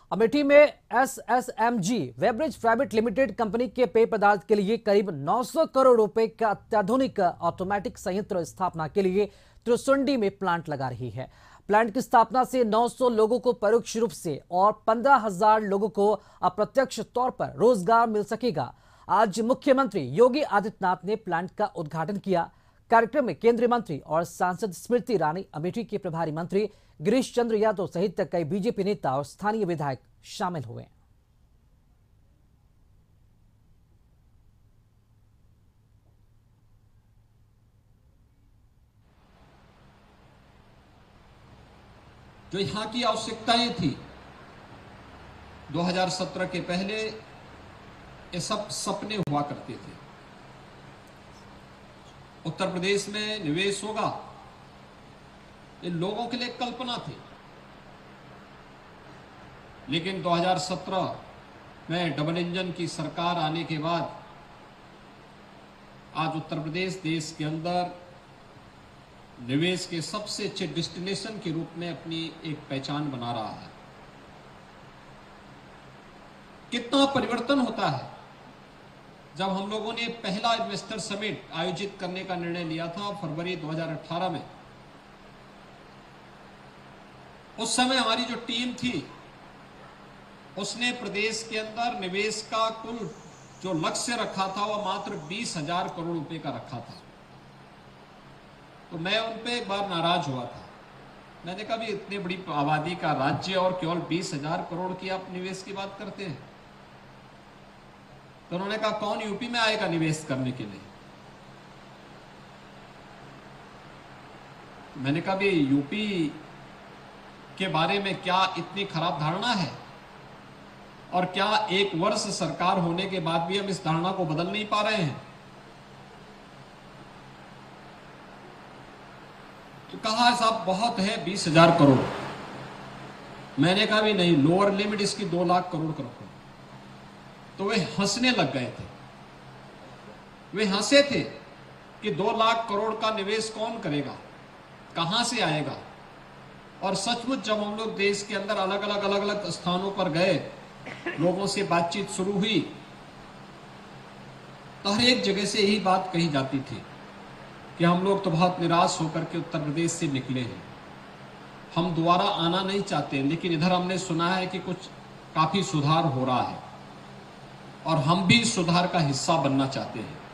अमेठी में SSMG Webridge private limited company के पेय पदार्थ के लिए करीब 900 करोड़ रुपए का अत्याधुनिक ऑटोमेटिक संयंत्र स्थापना के लिए त्रिसुंडी में प्लांट लगा रही है। प्लांट की स्थापना से 900 लोगों को परोक्ष रूप से और 15,000 लोगों को अप्रत्यक्ष तौर पर रोजगार मिल सकेगा। आज मुख्यमंत्री योगी आदित्यनाथ ने प्लांट का उद्घाटन किया। कार्यक्रम में केंद्रीय मंत्री और सांसद स्मृति ईरानी, अमेठी के प्रभारी मंत्री गिरीश चंद्र यादव सहित कई बीजेपी नेता और स्थानीय विधायक शामिल हुए। जो यहां की आवश्यकताएं थी 2017 के पहले, ये सब सपने हुआ करते थे। उत्तर प्रदेश में निवेश होगा, ये लोगों के लिए कल्पना थी। लेकिन 2017 में डबल इंजन की सरकार आने के बाद आज उत्तर प्रदेश देश के अंदर निवेश के सबसे अच्छे डेस्टिनेशन के रूप में अपनी एक पहचान बना रहा है। कितना परिवर्तन होता है जब हम लोगों ने पहला इन्वेस्टर समिट आयोजित करने का निर्णय लिया था फरवरी 2018 में। उस समय हमारी जो टीम थी उसने प्रदेश के अंदर निवेश का कुल जो लक्ष्य रखा था वह मात्र 20,000 करोड़ रुपए का रखा था। तो मैं उन पे एक बार नाराज हुआ था। मैंने कहा भी इतनी बड़ी आबादी का राज्य और केवल 20,000 करोड़ की आप निवेश की बात करते हैं। तो उन्होंने कहा कौन यूपी में आएगा निवेश करने के लिए। मैंने कहा भी यूपी के बारे में क्या इतनी खराब धारणा है और क्या एक वर्ष सरकार होने के बाद भी हम इस धारणा को बदल नहीं पा रहे हैं। तो कहा साहब बहुत है 20,000 करोड़। मैंने कहा भी नहीं, लोअर लिमिट इसकी 2 लाख करोड़ कर रखो। तो वे हंसने लग गए थे। वे हंसे थे कि 2 लाख करोड़ का निवेश कौन करेगा, कहां से आएगा। और सचमुच जब हम लोग देश के अंदर अलग अलग स्थानों पर गए, लोगों से बातचीत शुरू हुई, तो हर एक जगह से यही बात कही जाती थी कि हम लोग तो बहुत निराश होकर के उत्तर प्रदेश से निकले हैं, हम दोबारा आना नहीं चाहते। लेकिन इधर हमने सुना है कि कुछ काफी सुधार हो रहा है और हम भी सुधार का हिस्सा बनना चाहते हैं।